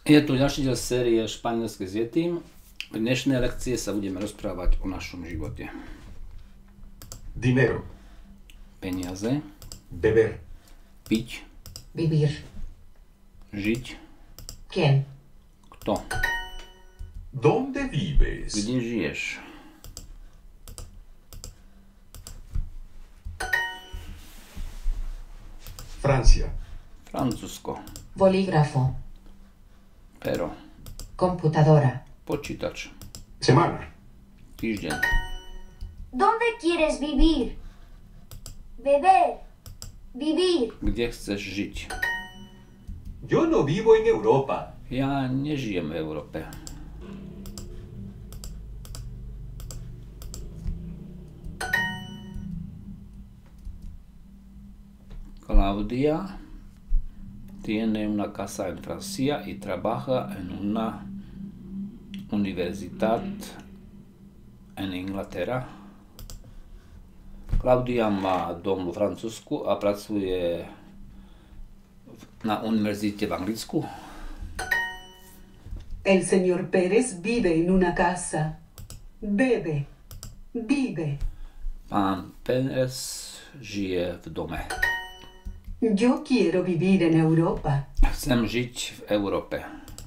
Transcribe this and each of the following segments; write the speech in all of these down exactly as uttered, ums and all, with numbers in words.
Je tu ďalší diel série Španielské s Yetim. Pri dnešnej lekcie sa budeme rozprávať o našom živote. Dinero, Peniaze, beber, piť, Vivir. žiť, ¿Quién? kto, ¿dónde vives? kde žiješ, Francia, Francúzsko, Bolígrafo. pero, Computadora. počítač, semana, týždeň, ¿Dónde quieres vivir? Beber. Vivir. kde chceš žiť. yo no vivo en Europa. Ja nežijem v Európe. Claudia tiene una casa en Francia y trabaja en una universidad en Inglaterra. Claudia má dom v Francúzsku a pracuje na univerzite v Anglicku. El señor Pérez vive en una casa. Bebe. Vive. Pán Pérez žije v dome. Yo quiero vivir en Europa. Chcem žiť v Európe.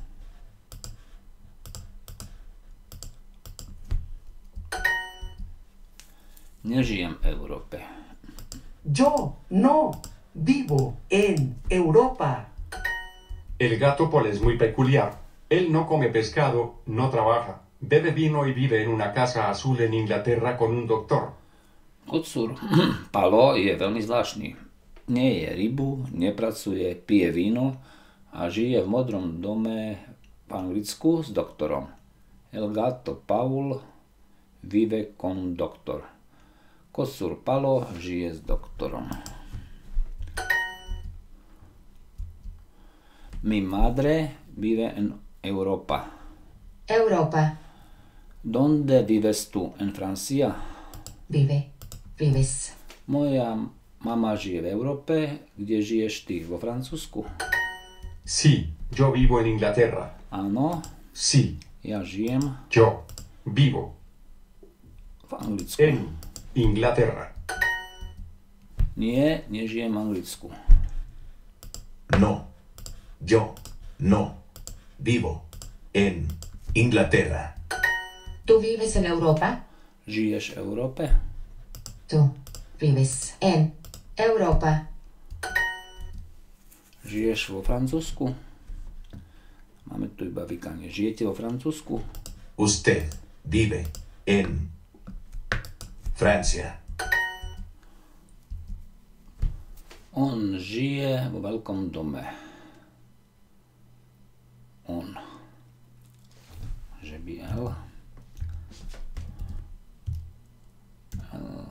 Nežijem v Európe. Yo no vivo en Europa. El gato Paul es muy peculiar. Él no come pescado, no trabaja, bebe vino y vive en una casa azul en Inglaterra con un doctor. Kocúr Palo je veľmi zvláštny. Nie je rybu, nepracuje, pije víno a žije v modrom dome v Anglicku s doktorom. El gato Paul vive con un doctor. Kocúr Palo žije s doktorom. Mi madre vive en Europa. Europa. ¿Dónde vives tú? En Francia. Vive. Vives. Moja mama žije v Európe. Kde žiješ ty? Vo Francúzsku? Sí, yo vivo en Inglaterra. Áno, Sí, ja žijem yo vivo v Anglicku. en Inglaterra. Nie, nežijem v Anglicku. No, yo no vivo en Inglaterra. ¿Tú vives en Europa? Žiješ v Európe? Tú vives en Europa. Žiješ vo Francúzsku? Máme tu iba vykanie. Žijete vo Francúzsku? Usted vive en Francia. On žije vo veľkom dome. On. Že by L. L.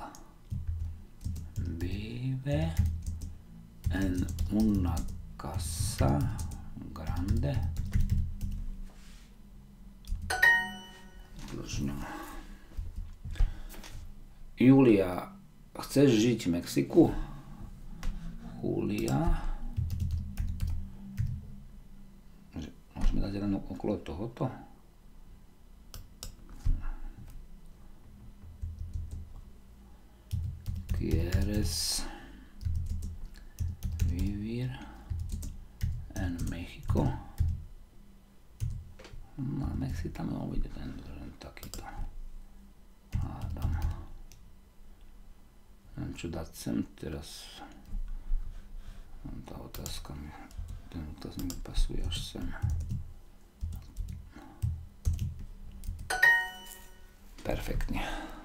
Vive en una casa grande. Dlžňo. Julia, chceš žiť v Mexiku? Julia. Môžeme dať len okolo tohoto. ¿Quieres vivir en México? No, Mexi tam mohol byť ten, ten takýto. Hádam. Neviem, čo dať sem teraz. Tá otázka mi, ten otázka mi pasuje až sem. Perfektne.